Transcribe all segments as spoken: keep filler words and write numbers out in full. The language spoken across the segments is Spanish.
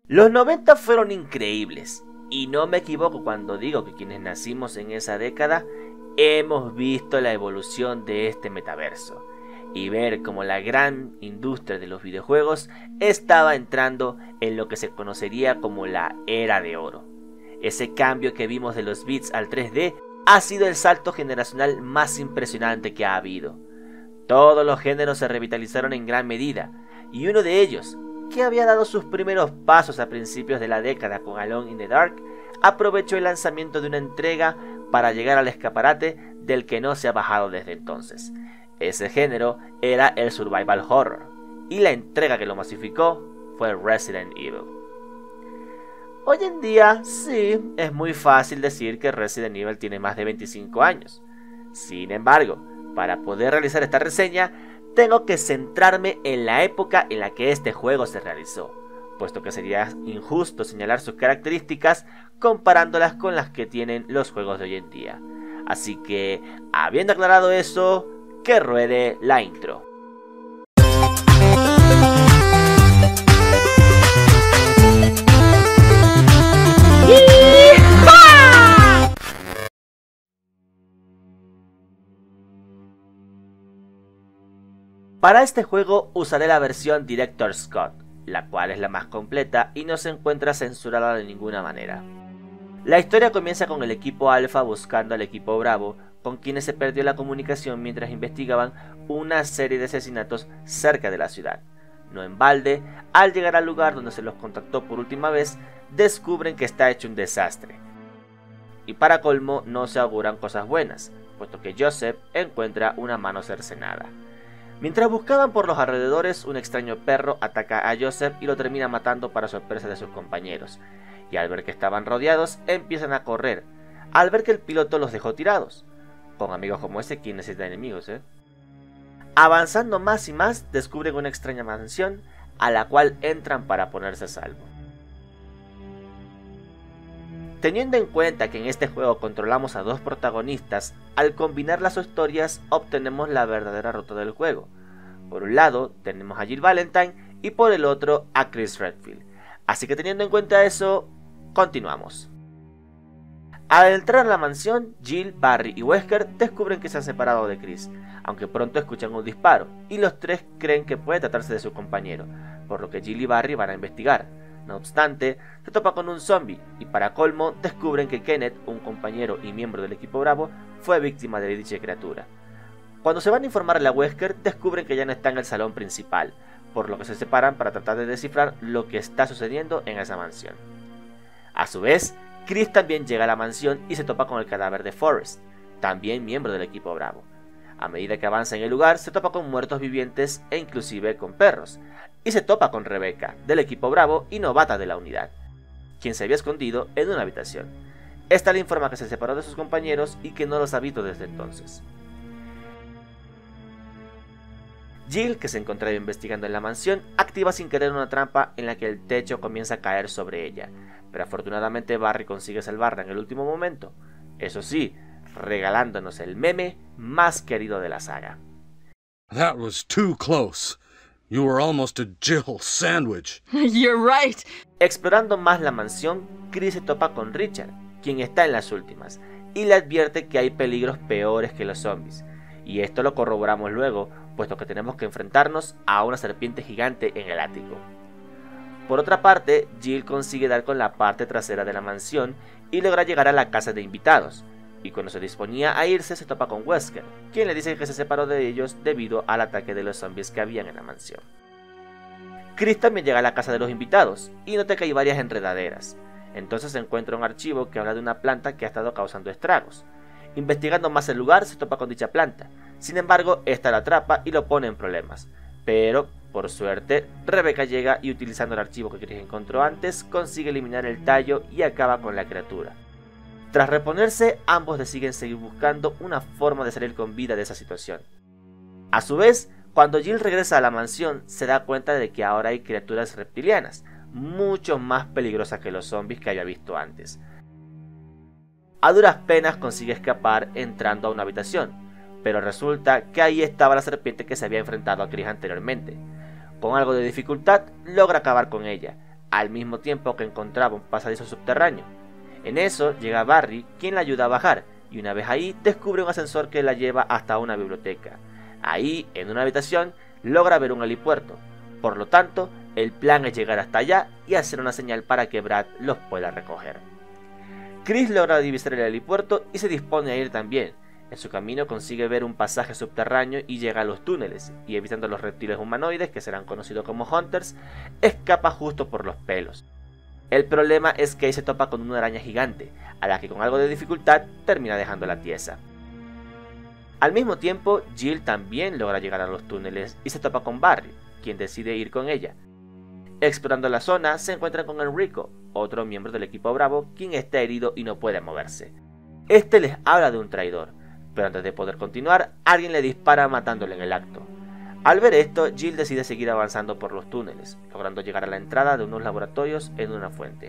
Los noventa fueron increíbles, y no me equivoco cuando digo que quienes nacimos en esa década hemos visto la evolución de este metaverso, y ver cómo la gran industria de los videojuegos estaba entrando en lo que se conocería como la era de oro. Ese cambio que vimos de los bits al tres D ha sido el salto generacional más impresionante que ha habido. Todos los géneros se revitalizaron en gran medida, y uno de ellos, que había dado sus primeros pasos a principios de la década con Alone in the Dark, aprovechó el lanzamiento de una entrega para llegar al escaparate del que no se ha bajado desde entonces. Ese género era el survival horror, y la entrega que lo masificó fue Resident Evil. Hoy en día, sí, es muy fácil decir que Resident Evil tiene más de veinticinco años. Sin embargo, para poder realizar esta reseña, tengo que centrarme en la época en la que este juego se realizó, puesto que sería injusto señalar sus características comparándolas con las que tienen los juegos de hoy en día. Así que, habiendo aclarado eso, que ruede la intro. Para este juego usaré la versión Director's Cut, la cual es la más completa y no se encuentra censurada de ninguna manera. La historia comienza con el equipo Alpha buscando al equipo Bravo, con quienes se perdió la comunicación mientras investigaban una serie de asesinatos cerca de la ciudad. No en balde, al llegar al lugar donde se los contactó por última vez, descubren que está hecho un desastre. Y para colmo no se auguran cosas buenas, puesto que Joseph encuentra una mano cercenada. Mientras buscaban por los alrededores, un extraño perro ataca a Joseph y lo termina matando para sorpresa de sus compañeros. Y al ver que estaban rodeados, empiezan a correr, al ver que el piloto los dejó tirados. Con amigos como ese, ¿quién necesita enemigos, eh? Avanzando más y más, descubren una extraña mansión, a la cual entran para ponerse a salvo. Teniendo en cuenta que en este juego controlamos a dos protagonistas, al combinar las historias obtenemos la verdadera ruta del juego. Por un lado tenemos a Jill Valentine y por el otro a Chris Redfield. Así que teniendo en cuenta eso, continuamos. Al entrar a la mansión, Jill, Barry y Wesker descubren que se han separado de Chris, aunque pronto escuchan un disparo y los tres creen que puede tratarse de su compañero, por lo que Jill y Barry van a investigar. No obstante, se topa con un zombie y para colmo descubren que Kenneth, un compañero y miembro del equipo Bravo, fue víctima de dicha criatura. Cuando se van a informarle a Wesker, descubren que ya no está en el salón principal, por lo que se separan para tratar de descifrar lo que está sucediendo en esa mansión. A su vez, Chris también llega a la mansión y se topa con el cadáver de Forrest, también miembro del equipo Bravo. A medida que avanza en el lugar, se topa con muertos vivientes e inclusive con perros, y se topa con Rebecca, del equipo Bravo y novata de la unidad, quien se había escondido en una habitación. Esta le informa que se separó de sus compañeros y que no los ha visto desde entonces. Jill, que se encontraba investigando en la mansión, activa sin querer una trampa en la que el techo comienza a caer sobre ella, pero afortunadamente Barry consigue salvarla en el último momento, eso sí, regalándonos el meme más querido de la saga. That was too close. You were almost a Jill sandwich. You're right. Explorando más la mansión, Chris se topa con Richard, quien está en las últimas, y le advierte que hay peligros peores que los zombies. Y esto lo corroboramos luego, puesto que tenemos que enfrentarnos a una serpiente gigante en el ático. Por otra parte, Jill consigue dar con la parte trasera de la mansión y logra llegar a la casa de invitados. Y cuando se disponía a irse se topa con Wesker, quien le dice que se separó de ellos debido al ataque de los zombies que habían en la mansión. Chris también llega a la casa de los invitados y nota que hay varias enredaderas. Entonces se encuentra un archivo que habla de una planta que ha estado causando estragos. Investigando más el lugar se topa con dicha planta, sin embargo esta la atrapa y lo pone en problemas. Pero, por suerte, Rebecca llega y utilizando el archivo que Chris encontró antes, consigue eliminar el tallo y acaba con la criatura. Tras reponerse, ambos deciden seguir buscando una forma de salir con vida de esa situación. A su vez, cuando Jill regresa a la mansión, se da cuenta de que ahora hay criaturas reptilianas, mucho más peligrosas que los zombies que había visto antes. A duras penas consigue escapar entrando a una habitación, pero resulta que ahí estaba la serpiente que se había enfrentado a Chris anteriormente. Con algo de dificultad, logra acabar con ella, al mismo tiempo que encontraba un pasadizo subterráneo. En eso llega Barry, quien la ayuda a bajar, y una vez ahí descubre un ascensor que la lleva hasta una biblioteca. Ahí, en una habitación, logra ver un helipuerto. Por lo tanto, el plan es llegar hasta allá y hacer una señal para que Brad los pueda recoger. Chris logra divisar el helipuerto y se dispone a ir también. En su camino consigue ver un pasaje subterráneo y llega a los túneles, y evitando los reptiles humanoides, que serán conocidos como Hunters, escapa justo por los pelos. El problema es que ahí se topa con una araña gigante, a la que con algo de dificultad termina dejando la tiesa. Al mismo tiempo, Jill también logra llegar a los túneles y se topa con Barry, quien decide ir con ella. Explorando la zona, se encuentra con Enrico, otro miembro del equipo Bravo, quien está herido y no puede moverse. Este les habla de un traidor, pero antes de poder continuar, alguien le dispara matándole en el acto. Al ver esto, Jill decide seguir avanzando por los túneles, logrando llegar a la entrada de unos laboratorios en una fuente.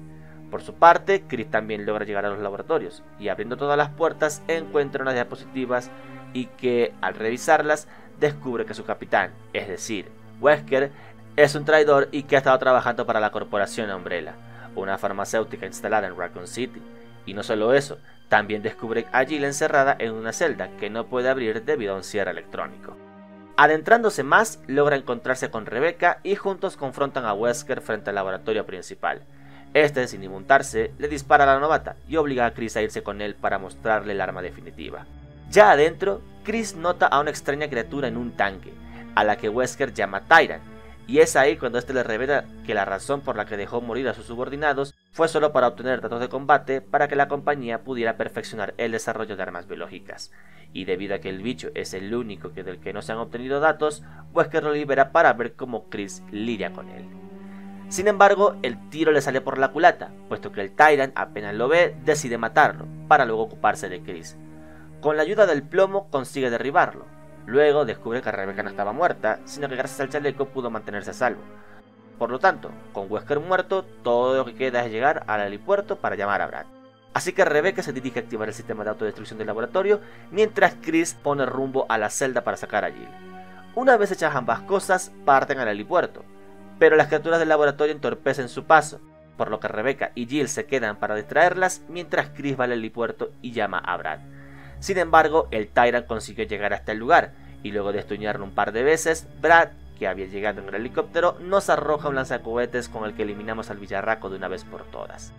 Por su parte, Chris también logra llegar a los laboratorios, y abriendo todas las puertas encuentra unas diapositivas y que, al revisarlas, descubre que su capitán, es decir, Wesker, es un traidor y que ha estado trabajando para la corporación Umbrella, una farmacéutica instalada en Raccoon City. Y no solo eso, también descubre a Jill encerrada en una celda que no puede abrir debido a un cierre electrónico. Adentrándose más, logra encontrarse con Rebecca y juntos confrontan a Wesker frente al laboratorio principal. Este, sin inmutarse, le dispara a la novata y obliga a Chris a irse con él para mostrarle el arma definitiva. Ya adentro, Chris nota a una extraña criatura en un tanque, a la que Wesker llama Tyrant, y es ahí cuando este le revela que la razón por la que dejó morir a sus subordinados fue solo para obtener datos de combate para que la compañía pudiera perfeccionar el desarrollo de armas biológicas. Y debido a que el bicho es el único que del que no se han obtenido datos, Wesker lo libera para ver cómo Chris lidia con él. Sin embargo, el tiro le sale por la culata, puesto que el Tyrant apenas lo ve decide matarlo, para luego ocuparse de Chris. Con la ayuda del plomo consigue derribarlo. Luego descubre que Rebecca no estaba muerta, sino que gracias al chaleco pudo mantenerse a salvo. Por lo tanto, con Wesker muerto, todo lo que queda es llegar al helipuerto para llamar a Brad. Así que Rebecca se dirige a activar el sistema de autodestrucción del laboratorio, mientras Chris pone rumbo a la celda para sacar a Jill. Una vez hechas ambas cosas, parten al helipuerto, pero las criaturas del laboratorio entorpecen su paso, por lo que Rebecca y Jill se quedan para distraerlas, mientras Chris va al helipuerto y llama a Brad. Sin embargo, el Tyrant consiguió llegar hasta el lugar, y luego de estuñarlo un par de veces, Brad, que había llegado en el helicóptero, nos arroja un lanzacohetes con el que eliminamos al villarraco de una vez por todas.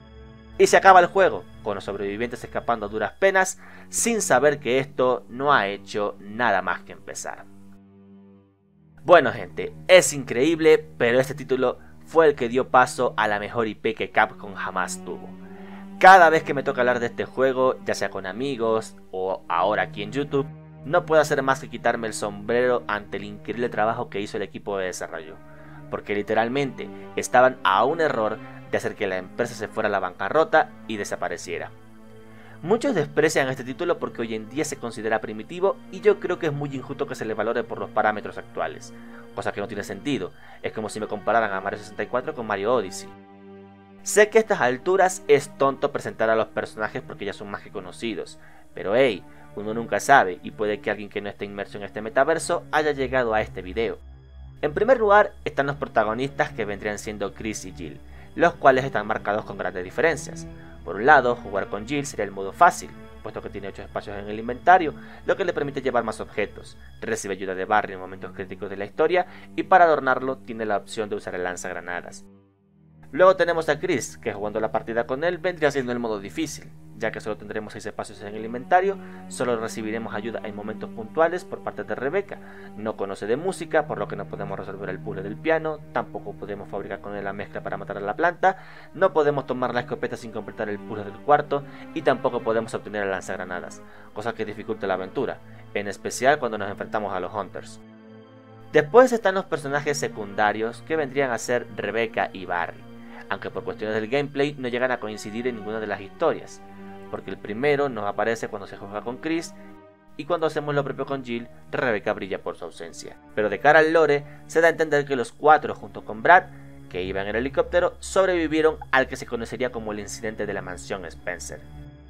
Y se acaba el juego, con los sobrevivientes escapando a duras penas, sin saber que esto no ha hecho nada más que empezar. Bueno gente, es increíble, pero este título fue el que dio paso a la mejor I P que Capcom jamás tuvo. Cada vez que me toca hablar de este juego, ya sea con amigos o ahora aquí en YouTube, no puedo hacer más que quitarme el sombrero ante el increíble trabajo que hizo el equipo de desarrollo, porque literalmente estaban a un error de hacer que la empresa se fuera a la bancarrota y desapareciera. Muchos desprecian este título porque hoy en día se considera primitivo y yo creo que es muy injusto que se le valore por los parámetros actuales, cosa que no tiene sentido, es como si me compararan a Mario sesenta y cuatro con Mario Odyssey. Sé que a estas alturas es tonto presentar a los personajes porque ya son más que conocidos, pero hey, uno nunca sabe y puede que alguien que no esté inmerso en este metaverso haya llegado a este video. En primer lugar están los protagonistas que vendrían siendo Chris y Jill, los cuales están marcados con grandes diferencias. Por un lado, jugar con Jill sería el modo fácil, puesto que tiene ocho espacios en el inventario, lo que le permite llevar más objetos, recibe ayuda de Barry en momentos críticos de la historia y para adornarlo tiene la opción de usar el lanzagranadas. Luego tenemos a Chris, que jugando la partida con él vendría siendo el modo difícil, ya que solo tendremos seis espacios en el inventario, solo recibiremos ayuda en momentos puntuales por parte de Rebecca, no conoce de música, por lo que no podemos resolver el puzzle del piano, tampoco podemos fabricar con él la mezcla para matar a la planta, no podemos tomar la escopeta sin completar el puzzle del cuarto, y tampoco podemos obtener el lanzagranadas, cosa que dificulta la aventura, en especial cuando nos enfrentamos a los Hunters. Después están los personajes secundarios, que vendrían a ser Rebecca y Barry, aunque por cuestiones del gameplay no llegan a coincidir en ninguna de las historias, porque el primero nos aparece cuando se juega con Chris y cuando hacemos lo propio con Jill, Rebecca brilla por su ausencia. Pero de cara al lore, se da a entender que los cuatro junto con Brad, que iba en el helicóptero, sobrevivieron al que se conocería como el incidente de la mansión Spencer.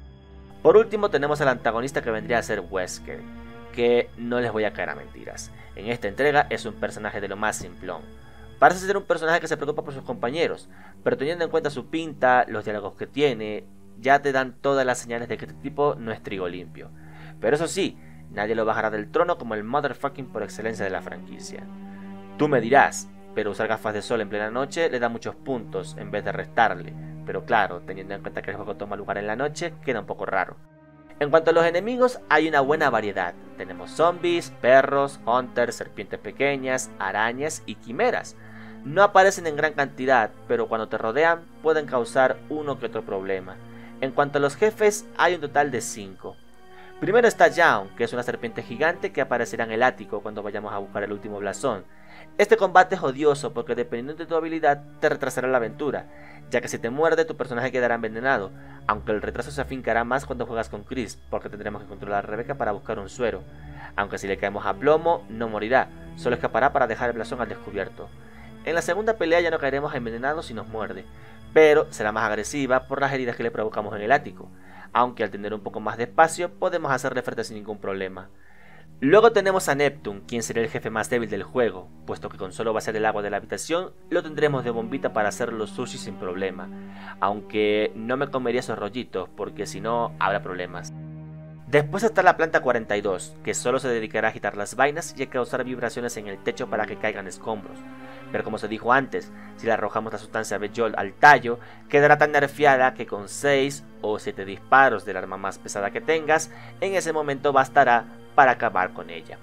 Por último tenemos al antagonista que vendría a ser Wesker, que no les voy a caer a mentiras, en esta entrega es un personaje de lo más simplón. Parece ser un personaje que se preocupa por sus compañeros, pero teniendo en cuenta su pinta, los diálogos que tiene, ya te dan todas las señales de que este tipo no es trigo limpio. Pero eso sí, nadie lo bajará del trono como el motherfucking por excelencia de la franquicia. Tú me dirás, pero usar gafas de sol en plena noche le da muchos puntos en vez de restarle, pero claro, teniendo en cuenta que el juego toma lugar en la noche, queda un poco raro. En cuanto a los enemigos, hay una buena variedad. Tenemos zombies, perros, hunters, serpientes pequeñas, arañas y quimeras. No aparecen en gran cantidad, pero cuando te rodean pueden causar uno que otro problema. En cuanto a los jefes, hay un total de cinco. Primero está Yawn, que es una serpiente gigante que aparecerá en el ático cuando vayamos a buscar el último blasón. Este combate es odioso porque dependiendo de tu habilidad te retrasará la aventura, ya que si te muerde tu personaje quedará envenenado, aunque el retraso se afincará más cuando juegas con Chris, porque tendremos que controlar a Rebecca para buscar un suero. Aunque si le caemos a plomo, no morirá, solo escapará para dejar el blasón al descubierto. En la segunda pelea ya no caeremos envenenados si nos muerde, pero será más agresiva por las heridas que le provocamos en el ático, aunque al tener un poco más de espacio podemos hacerle frente sin ningún problema. Luego tenemos a Neptune, quien será el jefe más débil del juego, puesto que con solo vaciar el agua de la habitación lo tendremos de bombita para hacer los sushi sin problema, aunque no me comería esos rollitos porque si no habrá problemas. Después está la planta cuarenta y dos, que solo se dedicará a agitar las vainas y a causar vibraciones en el techo para que caigan escombros, pero como se dijo antes, si le arrojamos la sustancia Bejol al tallo, quedará tan nerfeada que con seis o siete disparos del arma más pesada que tengas, en ese momento bastará para acabar con ella.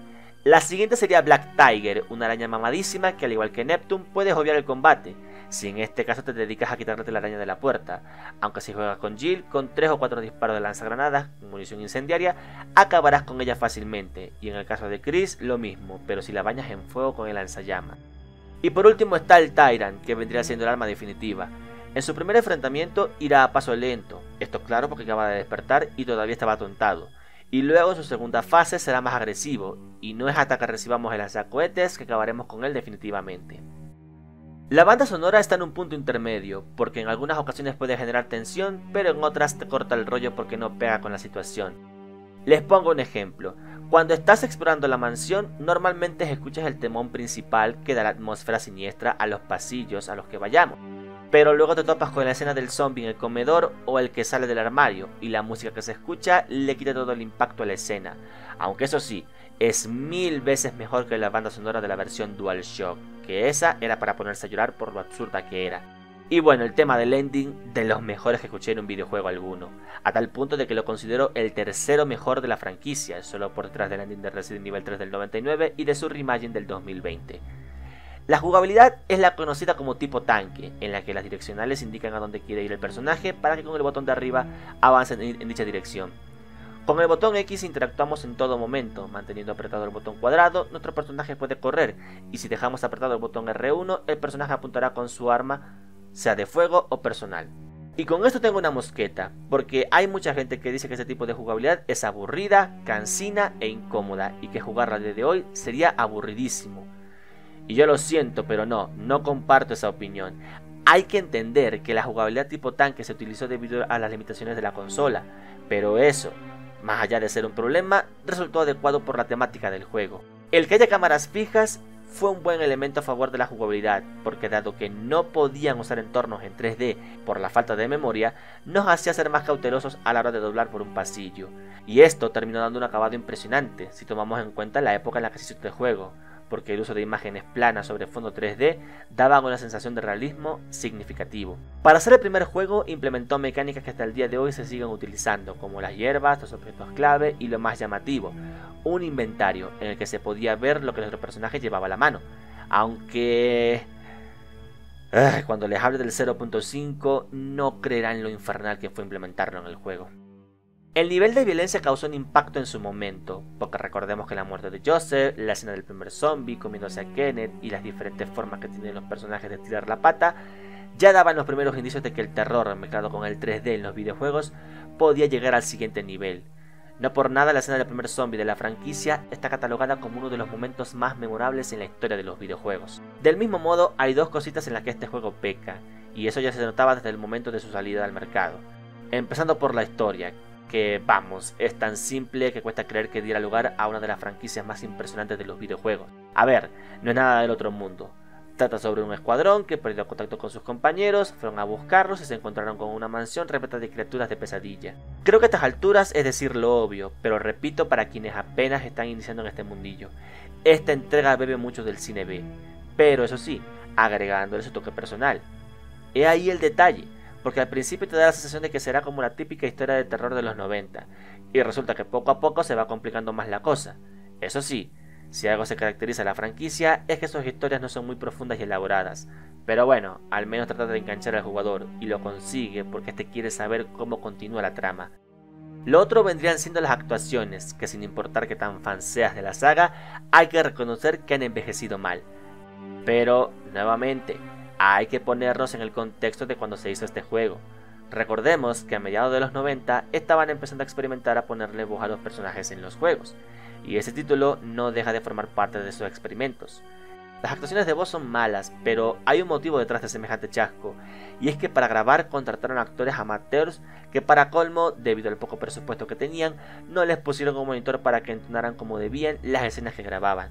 La siguiente sería Black Tiger, una araña mamadísima que al igual que Neptune puedes obviar el combate, si en este caso te dedicas a quitarte la araña de la puerta, aunque si juegas con Jill, con tres o cuatro disparos de lanzagranadas, munición incendiaria, acabarás con ella fácilmente, y en el caso de Chris lo mismo, pero si la bañas en fuego con el lanzallamas. Y por último está el Tyrant, que vendría siendo el arma definitiva. En su primer enfrentamiento irá a paso lento, esto claro porque acaba de despertar y todavía estaba atontado. Y luego en su segunda fase será más agresivo, y no es hasta que recibamos el lanzacohetes que acabaremos con él definitivamente. La banda sonora está en un punto intermedio, porque en algunas ocasiones puede generar tensión, pero en otras te corta el rollo porque no pega con la situación. Les pongo un ejemplo. Cuando estás explorando la mansión, normalmente escuchas el temón principal que da la atmósfera siniestra a los pasillos a los que vayamos. Pero luego te topas con la escena del zombie en el comedor o el que sale del armario, y la música que se escucha le quita todo el impacto a la escena. Aunque eso sí, es mil veces mejor que la banda sonora de la versión DualShock, que esa era para ponerse a llorar por lo absurda que era. Y bueno, el tema del ending, de los mejores que escuché en un videojuego alguno, a tal punto de que lo considero el tercero mejor de la franquicia, solo por detrás del ending de Resident Evil tres del noventa y nueve y de su reimagining del dos mil veinte. La jugabilidad es la conocida como tipo tanque, en la que las direccionales indican a dónde quiere ir el personaje para que con el botón de arriba avance en, en dicha dirección. Con el botón X interactuamos en todo momento, manteniendo apretado el botón cuadrado, nuestro personaje puede correr, y si dejamos apretado el botón R uno, el personaje apuntará con su arma, sea de fuego o personal. Y con esto tengo una mosqueta, porque hay mucha gente que dice que este tipo de jugabilidad es aburrida, cansina e incómoda, y que jugarla desde hoy sería aburridísimo. Y yo lo siento, pero no, no comparto esa opinión. Hay que entender que la jugabilidad tipo tanque se utilizó debido a las limitaciones de la consola, pero eso, más allá de ser un problema, resultó adecuado por la temática del juego. El que haya cámaras fijas fue un buen elemento a favor de la jugabilidad, porque dado que no podían usar entornos en tres D por la falta de memoria, nos hacía ser más cautelosos a la hora de doblar por un pasillo. Y esto terminó dando un acabado impresionante, si tomamos en cuenta la época en la que se hizo este juego, porque el uso de imágenes planas sobre fondo tres D daba una sensación de realismo significativo. Para ser el primer juego implementó mecánicas que hasta el día de hoy se siguen utilizando, como las hierbas, los objetos clave y lo más llamativo, un inventario en el que se podía ver lo que nuestro personaje llevaba a la mano. Aunque Ay, cuando les hable del cero punto cinco no creerán lo infernal que fue implementarlo en el juego. El nivel de violencia causó un impacto en su momento, porque recordemos que la muerte de Joseph, la escena del primer zombie comiéndose a Kenneth y las diferentes formas que tienen los personajes de tirar la pata, ya daban los primeros indicios de que el terror mezclado con el tres D en los videojuegos podía llegar al siguiente nivel. No por nada la escena del primer zombie de la franquicia está catalogada como uno de los momentos más memorables en la historia de los videojuegos. Del mismo modo, hay dos cositas en las que este juego peca, y eso ya se notaba desde el momento de su salida al mercado. Empezando por la historia, que vamos, es tan simple que cuesta creer que diera lugar a una de las franquicias más impresionantes de los videojuegos. A ver, no es nada del otro mundo. Trata sobre un escuadrón que perdió contacto con sus compañeros, fueron a buscarlos y se encontraron con una mansión repleta de criaturas de pesadilla. Creo que a estas alturas es decir lo obvio, pero repito para quienes apenas están iniciando en este mundillo. Esta entrega bebe mucho del cine B, pero eso sí, agregándole su toque personal. He ahí el detalle, porque al principio te da la sensación de que será como la típica historia de terror de los noventa, y resulta que poco a poco se va complicando más la cosa. Eso sí, si algo se caracteriza a la franquicia es que sus historias no son muy profundas y elaboradas, pero bueno, al menos trata de enganchar al jugador, y lo consigue porque este quiere saber cómo continúa la trama. Lo otro vendrían siendo las actuaciones, que sin importar que tan fan seas de la saga, hay que reconocer que han envejecido mal. Pero, nuevamente, hay que ponernos en el contexto de cuando se hizo este juego. Recordemos que a mediados de los noventa estaban empezando a experimentar a ponerle voz a los personajes en los juegos, y ese título no deja de formar parte de esos experimentos. Las actuaciones de voz son malas, pero hay un motivo detrás de semejante chasco, y es que para grabar contrataron actores amateurs que para colmo, debido al poco presupuesto que tenían, no les pusieron un monitor para que entonaran como debían las escenas que grababan.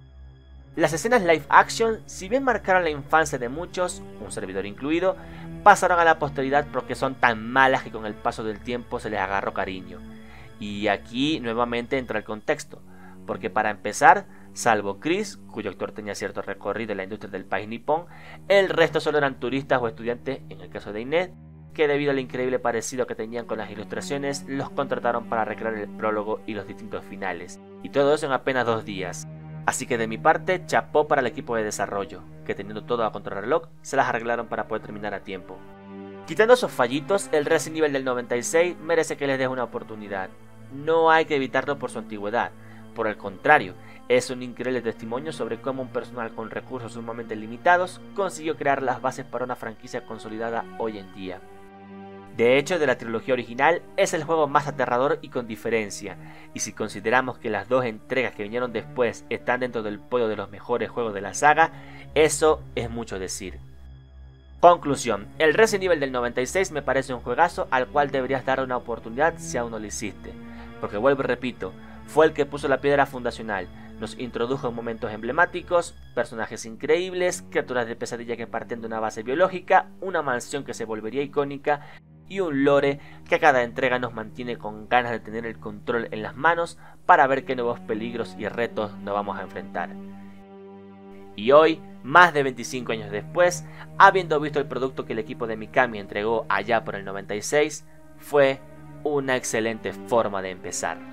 Las escenas live action, si bien marcaron la infancia de muchos, un servidor incluido, pasaron a la posteridad porque son tan malas que con el paso del tiempo se les agarró cariño. Y aquí nuevamente entra el contexto, porque para empezar, salvo Chris, cuyo actor tenía cierto recorrido en la industria del país nipón, el resto solo eran turistas o estudiantes, en el caso de Inés, que debido al increíble parecido que tenían con las ilustraciones, los contrataron para recrear el prólogo y los distintos finales, y todo eso en apenas dos días. Así que de mi parte, chapó para el equipo de desarrollo, que teniendo todo a contrarreloj, se las arreglaron para poder terminar a tiempo. Quitando esos fallitos, el Resident Evil del noventa y seis merece que les des una oportunidad. No hay que evitarlo por su antigüedad, por el contrario, es un increíble testimonio sobre cómo un personal con recursos sumamente limitados consiguió crear las bases para una franquicia consolidada hoy en día. De hecho, de la trilogía original es el juego más aterrador y con diferencia, y si consideramos que las dos entregas que vinieron después están dentro del podio de los mejores juegos de la saga, eso es mucho decir. Conclusión, el Resident Evil del noventa y seis me parece un juegazo al cual deberías dar una oportunidad si aún no lo hiciste, porque vuelvo y repito, fue el que puso la piedra fundacional, nos introdujo en momentos emblemáticos, personajes increíbles, criaturas de pesadilla que parten de una base biológica, una mansión que se volvería icónica y un lore que a cada entrega nos mantiene con ganas de tener el control en las manos para ver qué nuevos peligros y retos nos vamos a enfrentar. Y hoy, más de veinticinco años después, habiendo visto el producto que el equipo de Mikami entregó allá por el noventa y seis, fue una excelente forma de empezar.